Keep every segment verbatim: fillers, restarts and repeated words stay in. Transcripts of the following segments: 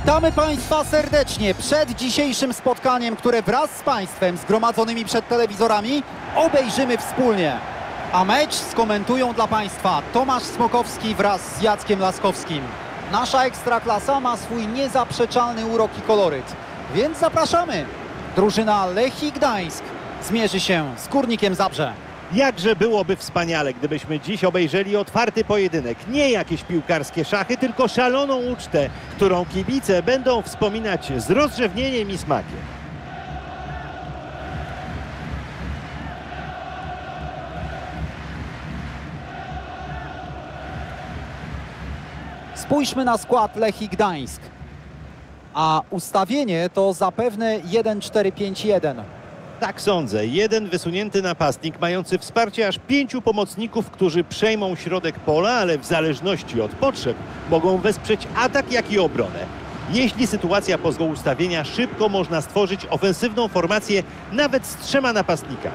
Witamy Państwa serdecznie przed dzisiejszym spotkaniem, które wraz z Państwem zgromadzonymi przed telewizorami obejrzymy wspólnie. A mecz skomentują dla Państwa Tomasz Smokowski wraz z Jackiem Laskowskim. Nasza Ekstraklasa ma swój niezaprzeczalny urok i koloryt, więc zapraszamy. Drużyna Lechii Gdańsk zmierzy się z Górnikiem Zabrze. Jakże byłoby wspaniale, gdybyśmy dziś obejrzeli otwarty pojedynek. Nie jakieś piłkarskie szachy, tylko szaloną ucztę, którą kibice będą wspominać z rozrzewnieniem i smakiem. Spójrzmy na skład Lechii Gdańsk. A ustawienie to zapewne jeden cztery pięć jeden. Tak sądzę. Jeden wysunięty napastnik mający wsparcie aż pięciu pomocników, którzy przejmą środek pola, ale w zależności od potrzeb mogą wesprzeć atak, jak i obronę. Jeśli sytuacja pozwoli ustawienia, szybko można stworzyć ofensywną formację nawet z trzema napastnikami.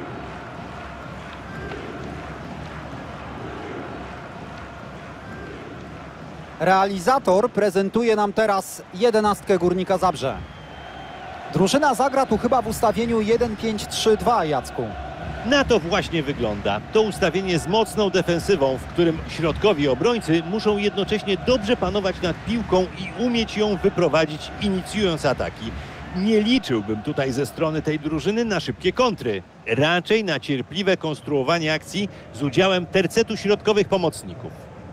Realizator prezentuje nam teraz jedenastkę Górnika Zabrze. Drużyna zagra tu chyba w ustawieniu jeden pięć trzy dwa, Jacku. Na to właśnie wygląda. To ustawienie z mocną defensywą, w którym środkowi obrońcy muszą jednocześnie dobrze panować nad piłką i umieć ją wyprowadzić, inicjując ataki. Nie liczyłbym tutaj ze strony tej drużyny na szybkie kontry. Raczej na cierpliwe konstruowanie akcji z udziałem tercetu środkowych pomocników.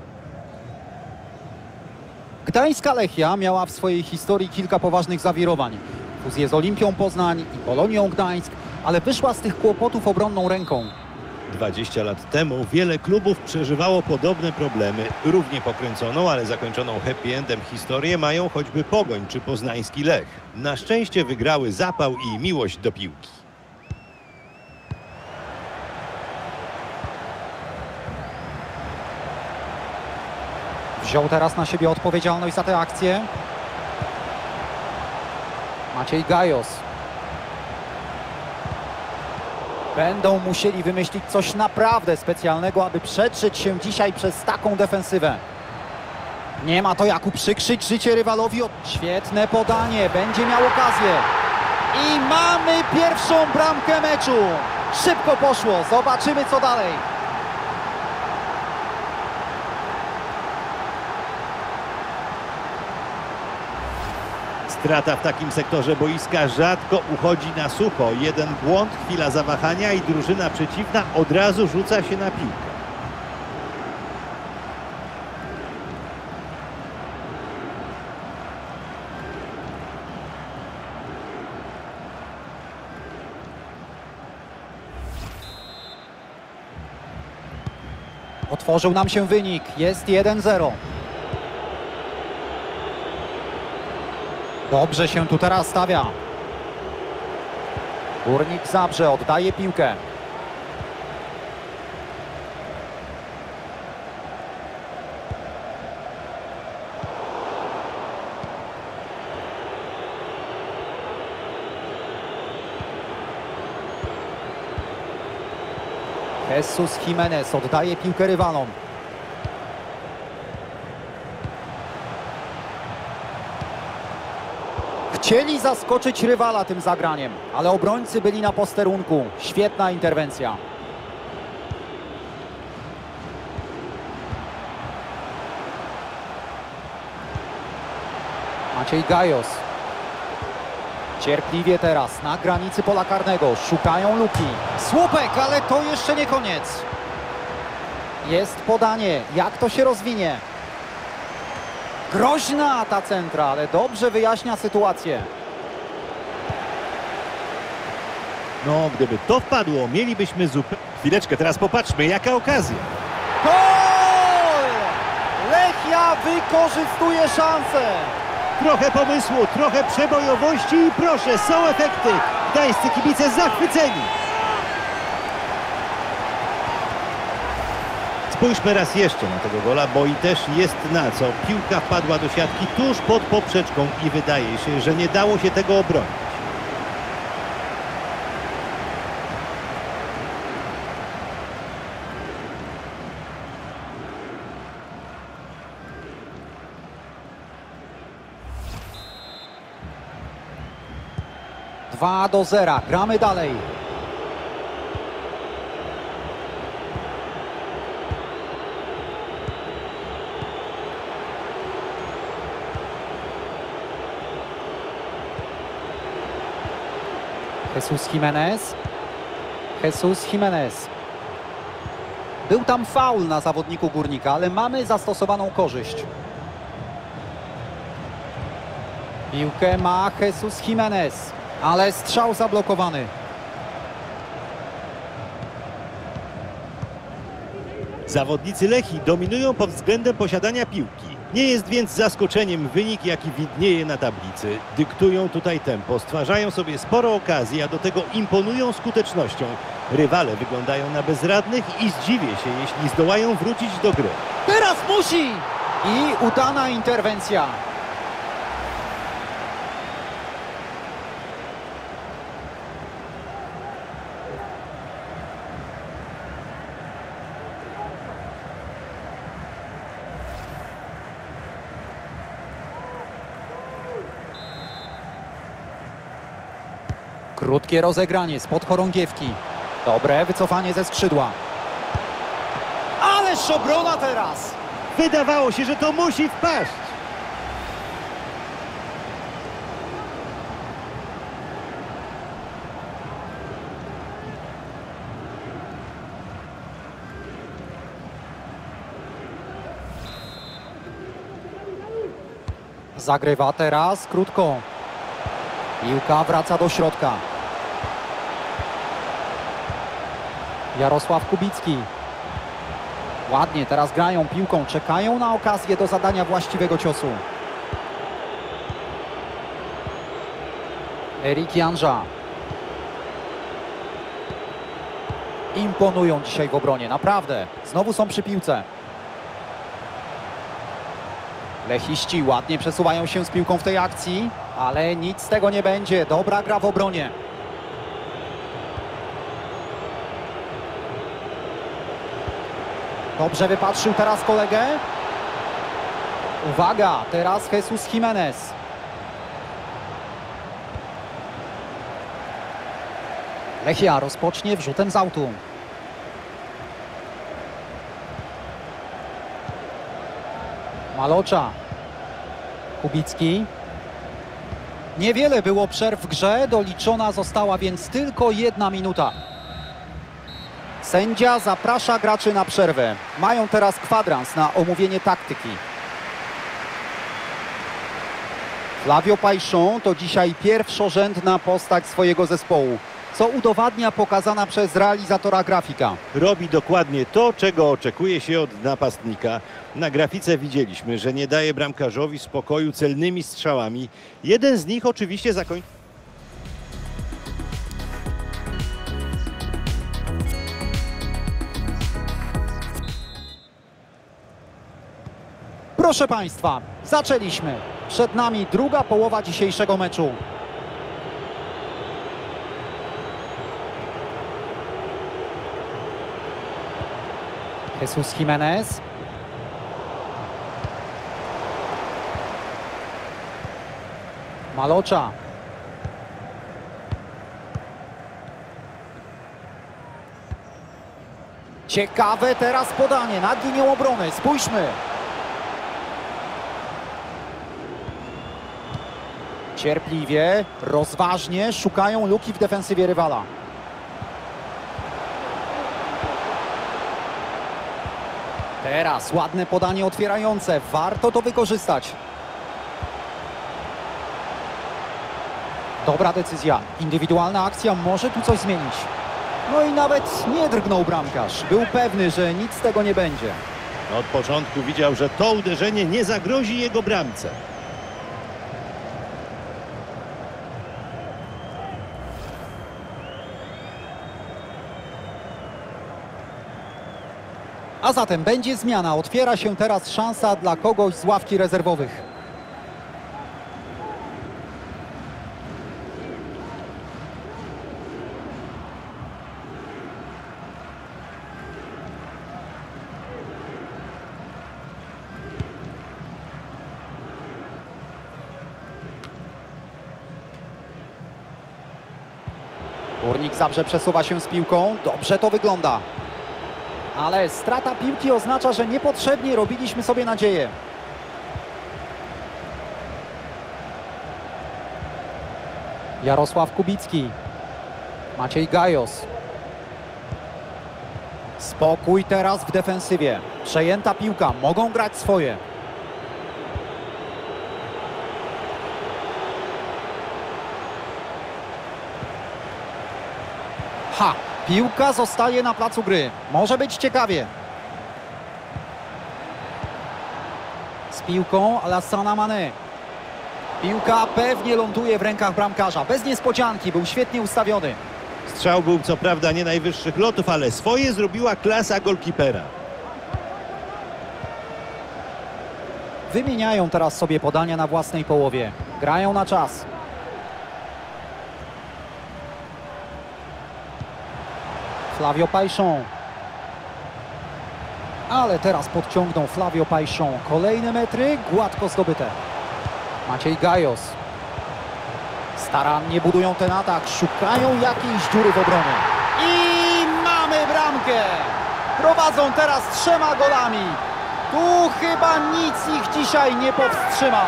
Gdańska Lechia miała w swojej historii kilka poważnych zawirowań. Fuzję z Olimpią Poznań i Polonią Gdańsk, ale wyszła z tych kłopotów obronną ręką. dwadzieścia lat temu wiele klubów przeżywało podobne problemy. Równie pokręconą, ale zakończoną happy endem historię mają choćby Pogoń czy poznański Lech. Na szczęście wygrały zapał i miłość do piłki. Wziął teraz na siebie odpowiedzialność za tę akcję Maciej Gajos. Będą musieli wymyślić coś naprawdę specjalnego, aby przetrzeć się dzisiaj przez taką defensywę. Nie ma to jak uprzykrzyć życie rywalowi. Świetne podanie, będzie miał okazję. I mamy pierwszą bramkę meczu. Szybko poszło, zobaczymy co dalej. Strata w takim sektorze boiska rzadko uchodzi na sucho. Jeden błąd, chwila zawahania i drużyna przeciwna od razu rzuca się na piłkę. Otworzył nam się wynik, jest jeden zero. Dobrze się tu teraz stawia. Górnik Zabrze oddaje piłkę. Jesus Jimenez oddaje piłkę rywalom. Chcieli zaskoczyć rywala tym zagraniem, ale obrońcy byli na posterunku. Świetna interwencja. Maciej Gajos. Cierpliwie teraz na granicy pola karnego. Szukają luki. Słupek, ale to jeszcze nie koniec. Jest podanie. Jak to się rozwinie? Groźna ta centra, ale dobrze wyjaśnia sytuację. No, gdyby to wpadło, mielibyśmy zupełnie... Chwileczkę, teraz popatrzmy, jaka okazja. Gol! Lechia wykorzystuje szansę. Trochę pomysłu, trochę przebojowości i proszę, są efekty. Gdańscy kibice zachwyceni. Spójrzmy raz jeszcze na tego gola, bo i też jest na co. Piłka wpadła do siatki tuż pod poprzeczką i wydaje się, że nie dało się tego obronić. dwa do zera. Gramy dalej. Jesus Jimenez. Jesus Jimenez. Był tam faul na zawodniku Górnika, ale mamy zastosowaną korzyść. Piłkę ma Jesus Jimenez, ale strzał zablokowany. Zawodnicy Lechii dominują pod względem posiadania piłki. Nie jest więc zaskoczeniem wynik, jaki widnieje na tablicy. Dyktują tutaj tempo, stwarzają sobie sporo okazji, a do tego imponują skutecznością. Rywale wyglądają na bezradnych i zdziwię się, jeśli zdołają wrócić do gry. Teraz musi! I udana interwencja. Krótkie rozegranie spod chorągiewki. Dobre wycofanie ze skrzydła. Ależ obrona teraz! Wydawało się, że to musi wpaść. Zagrywa teraz krótko. Piłka wraca do środka. Jarosław Kubicki. Ładnie teraz grają piłką, czekają na okazję do zadania właściwego ciosu. Erik Janża. Imponują dzisiaj w obronie, naprawdę. Znowu są przy piłce. Lechiści ładnie przesuwają się z piłką w tej akcji, ale nic z tego nie będzie. Dobra gra w obronie. Dobrze wypatrzył teraz kolegę. Uwaga, teraz Jesus Jimenez. Lechia rozpocznie wrzutem z autu. Malocza. Kubicki. Niewiele było przerw w grze, doliczona została więc tylko jedna minuta. Sędzia zaprasza graczy na przerwę. Mają teraz kwadrans na omówienie taktyki. Flavio Paixão to dzisiaj pierwszorzędna postać swojego zespołu, co udowadnia pokazana przez realizatora grafika. Robi dokładnie to, czego oczekuje się od napastnika. Na grafice widzieliśmy, że nie daje bramkarzowi spokoju celnymi strzałami. Jeden z nich oczywiście zakończył. Proszę Państwa, zaczęliśmy. Przed nami druga połowa dzisiejszego meczu. Jesus Jimenez. Malocza. Ciekawe teraz podanie nad linią obrony. Spójrzmy. Cierpliwie, rozważnie szukają luki w defensywie rywala. Teraz ładne podanie otwierające. Warto to wykorzystać. Dobra decyzja. Indywidualna akcja może tu coś zmienić. No i nawet nie drgnął bramkarz. Był pewny, że nic z tego nie będzie. Od początku widział, że to uderzenie nie zagrozi jego bramce. A zatem będzie zmiana. Otwiera się teraz szansa dla kogoś z ławki rezerwowych. Górnik Zabrze przesuwa się z piłką. Dobrze to wygląda. Ale strata piłki oznacza, że niepotrzebnie robiliśmy sobie nadzieję. Jarosław Kubicki. Maciej Gajos. Spokój teraz w defensywie. Przejęta piłka. Mogą grać swoje. Ha! Piłka zostaje na placu gry. Może być ciekawie. Z piłką Alassana Mané. Piłka pewnie ląduje w rękach bramkarza. Bez niespodzianki. Był świetnie ustawiony. Strzał był co prawda nie najwyższych lotów, ale swoje zrobiła klasa golkipera. Wymieniają teraz sobie podania na własnej połowie. Grają na czas. Flavio Paixão. Ale teraz podciągnął Flavio Paixão. Kolejne metry, gładko zdobyte. Maciej Gajos. Starannie budują ten atak. Szukają jakiejś dziury w obronie. I mamy bramkę! Prowadzą teraz trzema golami. Tu chyba nic ich dzisiaj nie powstrzyma.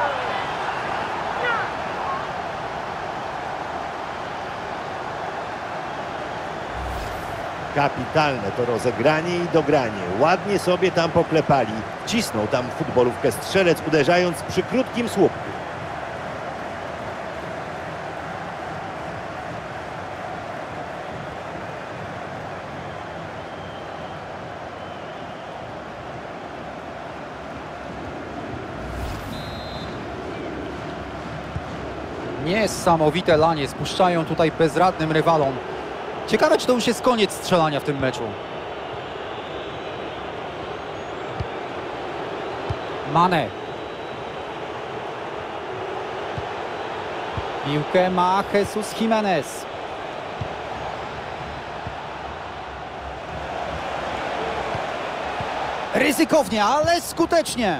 Kapitalne to rozegranie i dogranie. Ładnie sobie tam poklepali. Cisnął tam futbolówkę strzelec, uderzając przy krótkim słupku. Niesamowite lanie spuszczają tutaj bezradnym rywalom. Ciekawe, czy to już jest koniec strzelania w tym meczu. Mané. Piłkę ma Jesus Jimenez. Ryzykownie, ale skutecznie.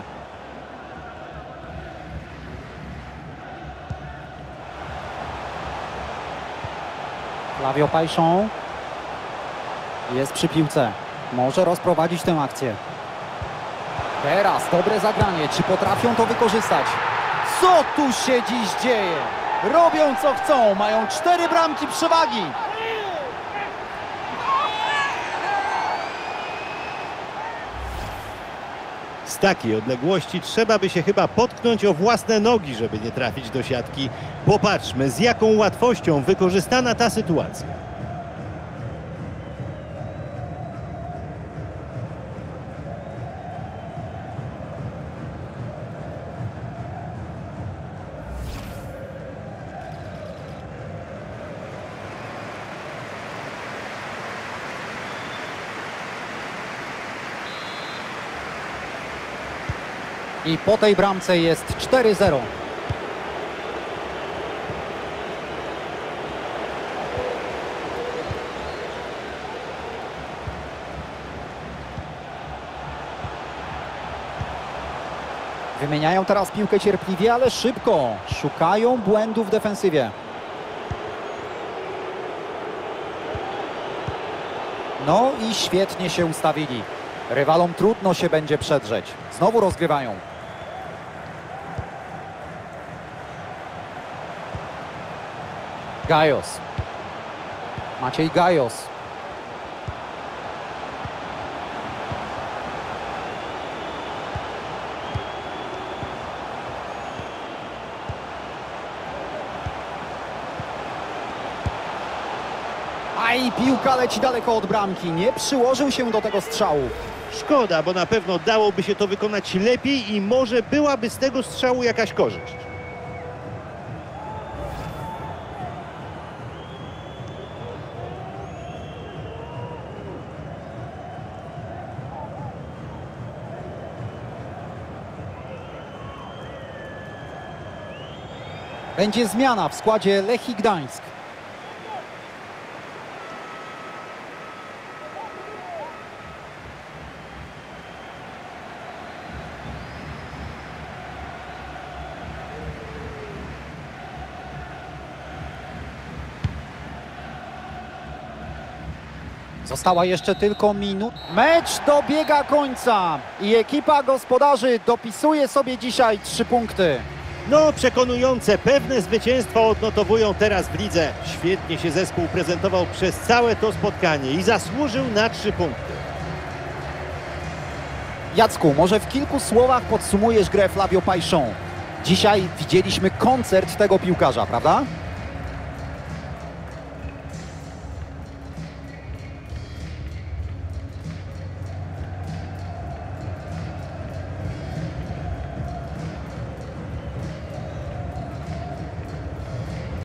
Flavio Paixão jest przy piłce. Może rozprowadzić tę akcję. Teraz dobre zagranie. Czy potrafią to wykorzystać? Co tu się dziś dzieje? Robią co chcą. Mają cztery bramki przewagi. Z takiej odległości trzeba by się chyba potknąć o własne nogi, żeby nie trafić do siatki. Popatrzmy, z jaką łatwością wykorzystana ta sytuacja. I po tej bramce jest cztery zero. Wymieniają teraz piłkę cierpliwie, ale szybko. Szukają błędów w defensywie. No i świetnie się ustawili. Rywalom trudno się będzie przedrzeć. Znowu rozgrywają. Gajos. Maciej Gajos. A i piłka leci daleko od bramki. Nie przyłożył się do tego strzału. Szkoda, bo na pewno dałoby się to wykonać lepiej i może byłaby z tego strzału jakaś korzyść. Będzie zmiana w składzie Lechii Gdańsk. Została jeszcze tylko minuta. Mecz dobiega końca i ekipa gospodarzy dopisuje sobie dzisiaj trzy punkty. No, przekonujące, pewne zwycięstwo odnotowują teraz w lidze. Świetnie się zespół prezentował przez całe to spotkanie i zasłużył na trzy punkty. Jacku, może w kilku słowach podsumujesz grę Flavio Paixão. Dzisiaj widzieliśmy koncert tego piłkarza, prawda?